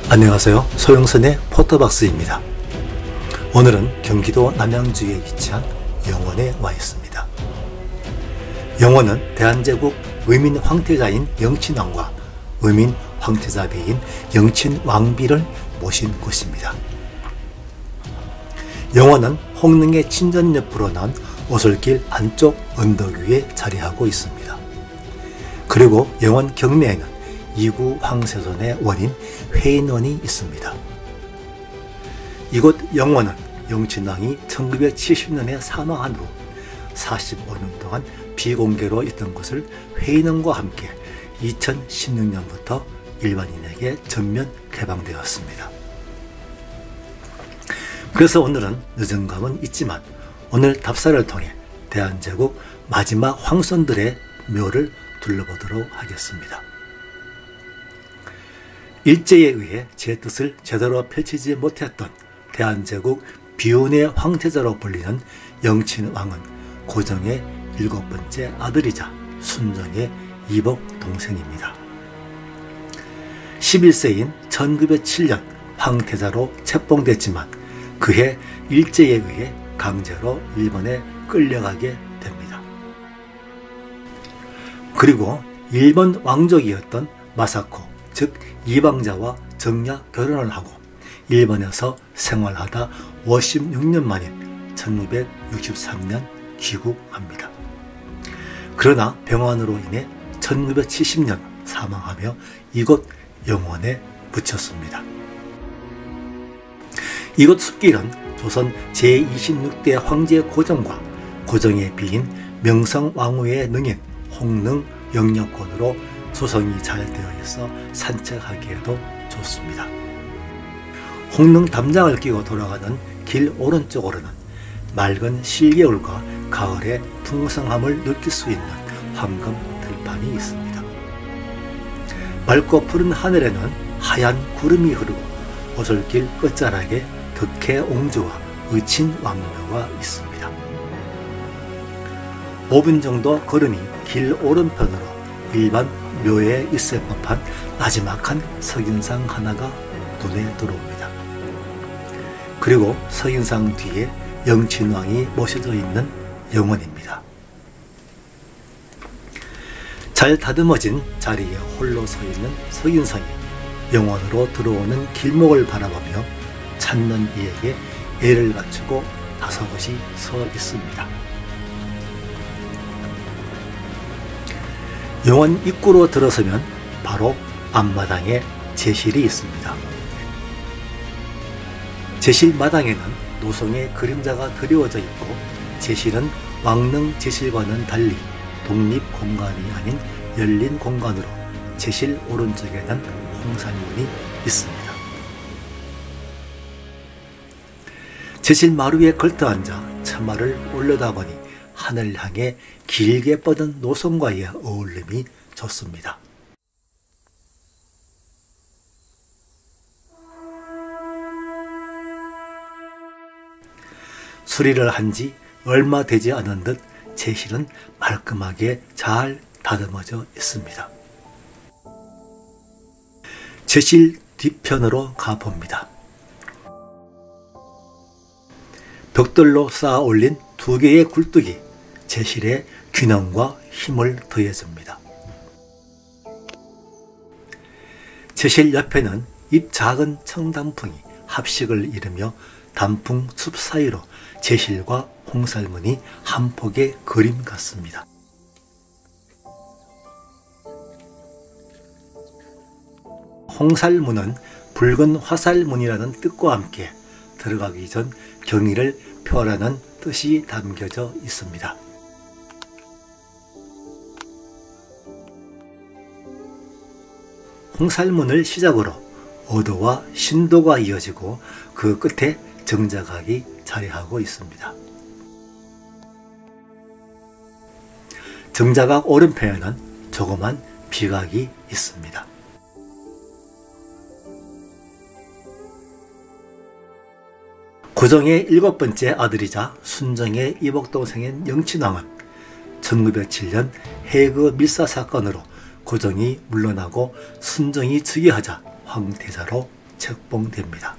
안녕하세요. 소영선의 포토박스입니다. 오늘은 경기도 남양주에 위치한 영원에 와 있습니다. 영원은 대한제국 의민 황태자인 영친왕과 의민 황태자비인 영친왕비를 모신 곳입니다. 영원은 홍릉의 친전 옆으로 난 오솔길 안쪽 언덕 위에 자리하고 있습니다. 그리고 영원 경내에는 이구 황세손의 원인 회인원이 있습니다. 이곳 영원은 영친왕이 1970년에 사망한 후 45년 동안 비공개로 있던 것을 회인원과 함께 2016년부터 일반인에게 전면 개방되었습니다. 그래서 오늘은 늦은 감은 있지만 오늘 답사를 통해 대한제국 마지막 황손들의 묘를 둘러보도록 하겠습니다. 일제에 의해 제 뜻을 제대로 펼치지 못했던 대한제국 비운의 황태자로 불리는 영친왕은 고정의 7번째 아들이자 순정의 이복 동생입니다. 11세인 1907년 황태자로 책봉됐지만 그해 일제에 의해 강제로 일본에 끌려가게 됩니다. 그리고 일본 왕족이었던 마사코 즉 이방자와 정략 결혼을 하고 일본에서 생활하다 56년 만인 1963년 귀국합니다. 그러나 병환으로 인해 1970년 사망하며 이곳 영원에 묻혔습니다. 이곳 숲길은 조선 제26대 황제 고정과 고정의 비인 명성왕후의 능인 홍릉 영역권으로 조성이 잘 되어 있어 산책하기에도 좋습니다. 홍릉 담장을 끼고 돌아가는 길 오른쪽으로는 맑은 실개울과 가을의 풍성함을 느낄 수 있는 황금 들판이 있습니다. 맑고 푸른 하늘에는 하얀 구름이 흐르고 오솔길 끝자락에 덕혜옹주와 의친왕묘가 있습니다. 5분 정도 걸음이 길 오른편으로 일반 묘에 있을 법한 나지막한 석인상 하나가 눈에 들어옵니다. 그리고 석인상 뒤에 영친왕이 모셔져 있는 영원입니다. 잘 다듬어진 자리에 홀로 서 있는 석인상이 영원으로 들어오는 길목을 바라보며 찾는 이에게 애를 갖추고 다섯곳이 서 있습니다. 영원 입구로 들어서면 바로 앞마당에 제실이 있습니다. 제실 마당에는 노송의 그림자가 드리워져 있고 제실은 왕릉 제실과는 달리 독립 공간이 아닌 열린 공간으로 제실 오른쪽에는 홍살문이 있습니다. 제실 마루에 걸터앉아 처마를 올려다보니 하늘 향해 길게 뻗은 노송과의 어울림이 좋습니다. 수리를 한 지 얼마 되지 않은 듯 제실은 말끔하게 잘 다듬어져 있습니다. 제실 뒤편으로 가봅니다. 벽돌로 쌓아 올린 2개의 굴뚝이 제실의 균형과 힘을 더해줍니다. 제실 옆에는 잎 작은 청단풍이 합식을 이루며 단풍 숲 사이로 제실과 홍살문이 한 폭의 그림 같습니다. 홍살문은 붉은 화살문이라는 뜻과 함께 들어가기 전 경의를 표하라는 뜻이 담겨져 있습니다. 홍살문을 시작으로 어도와 신도가 이어지고 그 끝에 정자각이 자리하고 있습니다. 정자각 오른편에는 조그만 비각이 있습니다. 고정의 7번째 아들이자 순정의 이복동생인 영친왕은 1907년 해그 밀사 사건으로 고정이 물러나고 순정이 즉위하자 황태자로 책봉됩니다.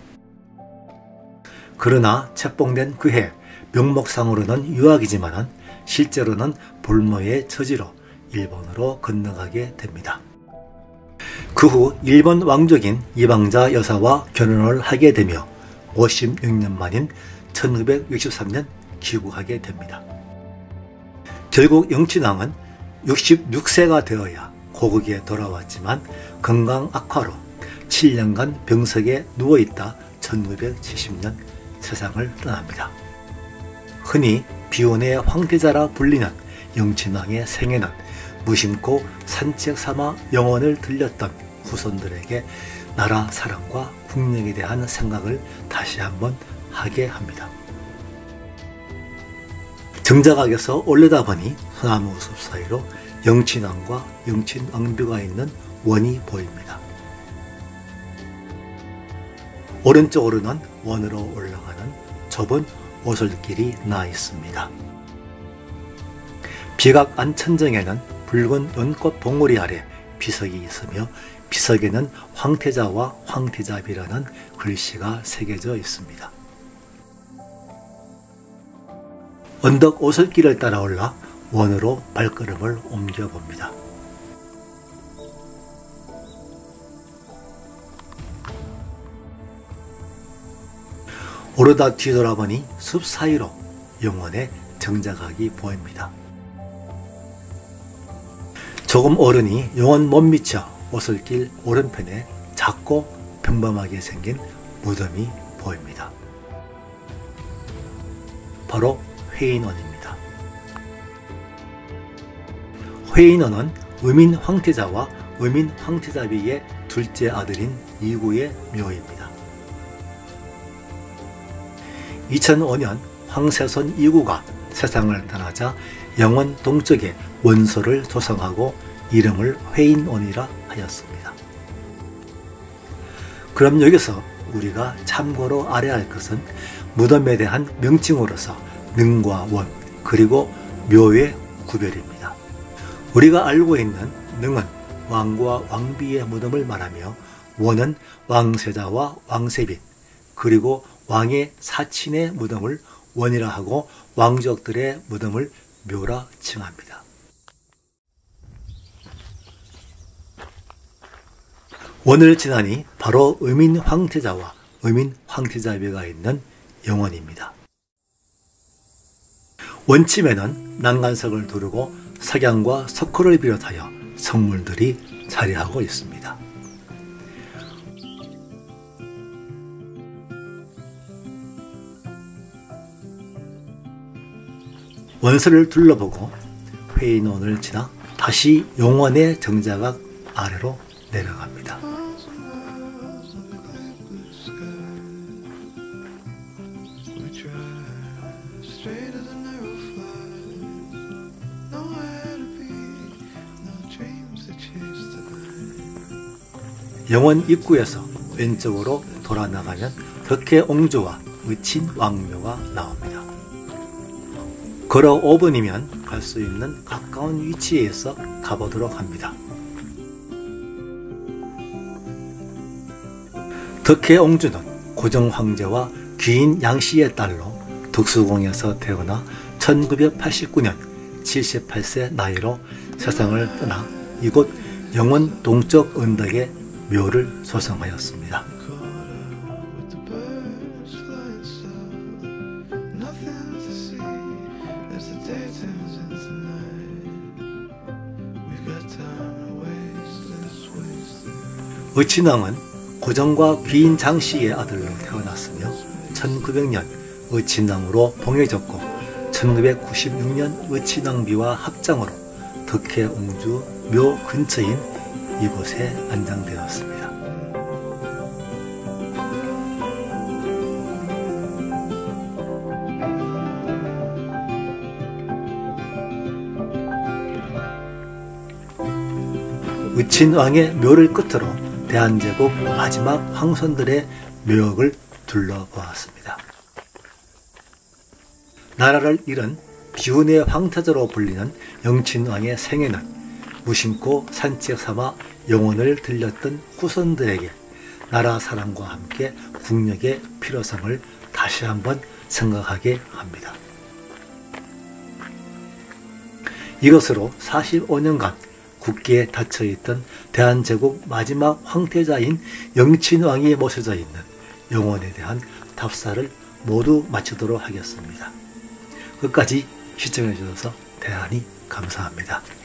그러나 책봉된 그해 명목상으로는 유학이지만 실제로는 볼모의 처지로 일본으로 건너가게 됩니다. 그 후 일본 왕족인 이방자 여사와 결혼을 하게 되며 56년 만인 1963년 귀국하게 됩니다. 결국 영친왕은 66세가 되어야 고국에 돌아왔지만 건강 악화로 7년간 병석에 누워있다 1970년 세상을 떠납니다. 흔히 비운의 황태자라 불리는 영친왕의 생애는 무심코 산책 삼아 영혼을 들렸던 후손들에게 나라 사랑과 국력에 대한 생각을 다시 한번 하게 합니다. 정자각에서 올려다보니 소나무 숲 사이로 영친왕과 영친왕비가 있는 원이 보입니다. 오른쪽으로는 원으로 올라가는 좁은 오솔길이 나 있습니다. 비각 안천정에는 붉은 연꽃 봉우리 아래 비석이 있으며 비석에는 황태자와 황태자비라는 글씨가 새겨져 있습니다. 언덕 오솔길을 따라 올라 원으로 발걸음을 옮겨봅니다. 오르다 뒤돌아보니 숲 사이로 영원의 정자각이 보입니다. 조금 오르니 영원 못 미쳐 오솔길 오른편에 작고 평범하게 생긴 무덤이 보입니다. 바로 회인원입니다. 회인원은 의민 황태자와 의민 황태자비의 둘째 아들인 이구의 묘입니다. 2005년 황세손 이구가 세상을 떠나자 영원 동쪽에 원소를 조성하고 이름을 회인원이라 하였습니다. 그럼 여기서 우리가 참고로 알아야 할 것은 무덤에 대한 명칭으로서 능과 원 그리고 묘의 구별입니다. 우리가 알고 있는 능은 왕과 왕비의 무덤을 말하며 원은 왕세자와 왕세빈 그리고 왕의 사친의 무덤을 원이라 하고 왕족들의 무덤을 묘라 칭합니다. 원을 지나니 바로 의민 황태자와 의민 황태자비가 있는 영원입니다. 원침에는 난간석을 두르고 석양과 석호를 비롯하여 성물들이 자리하고 있습니다. 원서를 둘러보고 회인원을 지나 다시 용원의 정자각 아래로 내려갑니다. 영원 입구에서 왼쪽으로 돌아 나가면 덕혜옹주와 의친 왕묘가 나옵니다. 걸어 5분이면 갈 수 있는 가까운 위치에서 가보도록 합니다. 덕혜옹주는 고정황제와 귀인 양씨의 딸로 덕수궁에서 태어나 1989년 78세 나이로 세상을 떠나 이곳 영원 동쪽 언덕에 묘를 조성하였습니다. 의친왕은 고정과 귀인 장씨의 아들로 태어났으며 1900년 의친왕으로 봉해졌고 1996년 의친왕비와 합장으로 덕혜옹주 묘 근처인 이곳에 안장되었습니다. 의친왕의 묘를 끝으로 대한제국 마지막 황손들의 묘역을 둘러보았습니다. 나라를 잃은 비운의 황태자로 불리는 영친왕의 생애는 무심코 산책 삼아 영혼을 들렸던 후손들에게 나라 사랑과 함께 국력의 필요성을 다시 한번 생각하게 합니다. 이것으로 45년간 국기에 닫혀있던 대한제국 마지막 황태자인 영친왕이 모셔져 있는 영원에 대한 답사를 모두 마치도록 하겠습니다. 끝까지 시청해 주셔서 대단히 감사합니다.